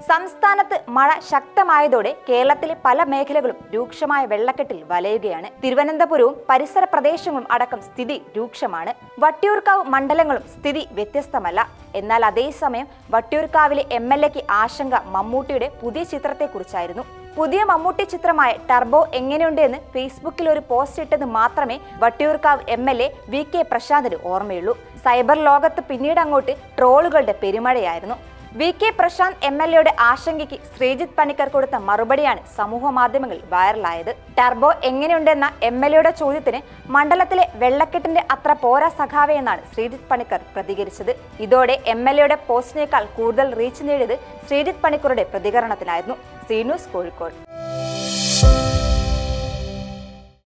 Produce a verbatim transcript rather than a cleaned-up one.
സംസ്ഥാനത്ത് മഴ ശക്തമായതോടെ കേരളത്തിലെ പല മേഖലകളും രൂക്ഷമായ വെള്ളക്കെട്ടിൽ വലയുകയാണ്. തിരുവനന്തപുരവും പരിസര പ്രദേശങ്ങളും അടക്കം സ്ഥിതി രൂക്ഷമാണ്. വട്ടിയൂർക്കാവ് മണ്ഡലങ്ങളും സ്ഥിതി വ്യത്യസ്തമല്ല. എന്നാൽ അതേസമയം വട്ടിയൂർക്കാവിലെ എം എൽ എക്ക് ആശങ്ക മമ്മൂട്ടിയുടെ പുതിയ ചിത്രത്തെക്കുറിച്ചായിരുന്നു. പുതിയ മമ്മൂട്ടി ചിത്രമായ ടർബോ എങ്ങനെയുണ്ട് എന്ന് ഫേസ്ബുക്കിൽ ഒരു പോസ്റ്റ് ഇട്ടത് മാത്രമേ Vattiyoorkavu M L A V K പ്രശാന്തിന് ഓർമ്മയുള്ളൂ. സൈബർ ലോകത്ത് പിന്നീട് അങ്ങോട്ട് ട്രോളുകളുടെ പെരുമഴയായിരുന്നു. V K Prashanth M L എയുടെ ആശങ്കയ്ക്ക് ശ്രീജിത്ത് പണിക്കർ കൊടുത്ത മറുപടിയാണ് സമൂഹ മാധ്യമങ്ങളിൽ വൈറലായത്. ടർബോ എങ്ങനെയുണ്ടെന്ന എം എൽ എയുടെ ചോദ്യത്തിന് മണ്ഡലത്തിലെ വെള്ളക്കെട്ടിന്റെ അത്ര പോരാ സഖാവേ എന്നാണ് ശ്രീജിത്ത് പണിക്കർ പ്രതികരിച്ചത്. ഇതോടെ എം എൽ എയുടെ പോസ്റ്റിനേക്കാൾ കൂടുതൽ റീച്ച് നേടിയത് ശ്രീജിത്ത് പണിക്കറുടെ പ്രതികരണത്തിനായിരുന്നു. C news Kozhikode.